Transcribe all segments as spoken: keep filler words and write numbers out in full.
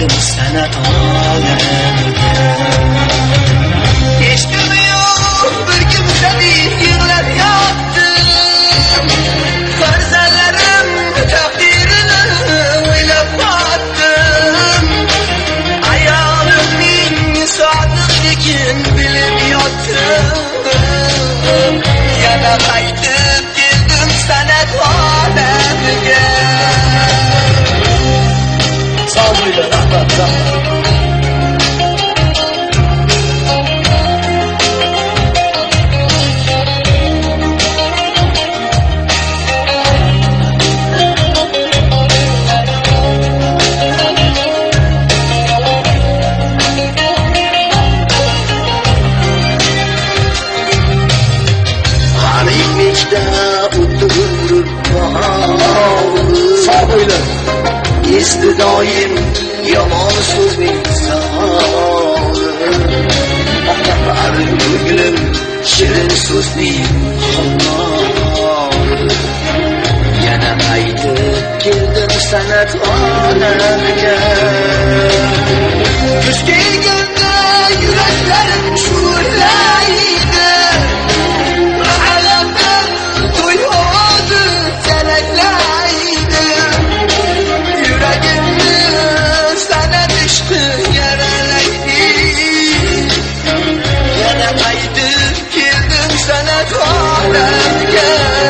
keldim sana olamga. Eşkim yok bir kimseni yığlab yotdim, farzandlarim taqdirini o'ylab qotdim. Ayolimning sodiqligin bilib yotdim, yana qaytib keldim sana olamga. Sağ olun, rahmat, rahmat. Esdi doim yomon so'zning sog'i, barin ko'nglim shirin so'zning xomori. Yana qaytib keldim san'at olamiga. Kuz kelganda yuraklarim shu'urlaydi, mahallamdan to'y hozir chalaklaydi. Yuragimni san'at ishqi yaralaydi, yana qaytib keldim san'at olamiga.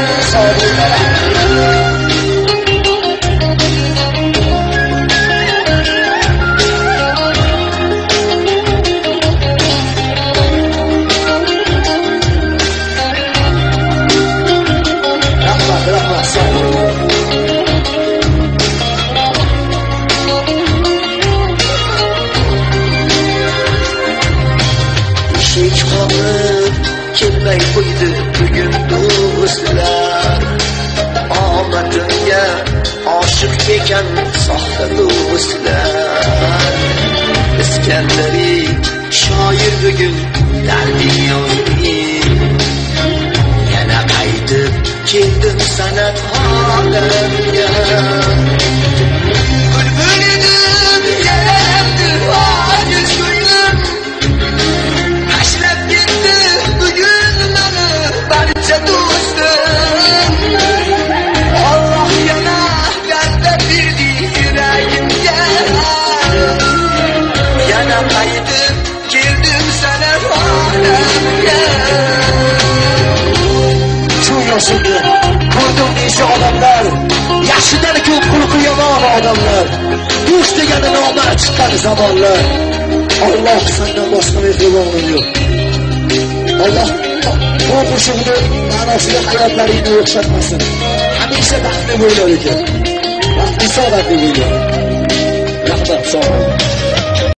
Kelmay qo'ydi bugun do'stlar, omadimga oshiq ekan soxta do'stlar. Iskandari shoir bugun darding yozdi, yana qaytib keldim san'at olamiga. Bulbul edim yaraldi ojiz ko'nglim, tashlab ketdi bugun meni barcha do'stim. Alloh yana g'alaba berdi yuragimga, yana qaytib keldim san'at olamiga. Shu yoshimda ko'rdim o'sha odamlar, yaxshidan ko'p xulqi yomon odamlar, do'st degani nomard chiqqan zamonlar. Alloh sendan boshqa mehribon yo'q. Allah bu qo'shiqni ma'nosiga hayotlaringni o'xshatmasin. Hamisha baxtli bo'lar ekan. Baxtli saodatli bo'lar. Rahmat, sog' bo'ling.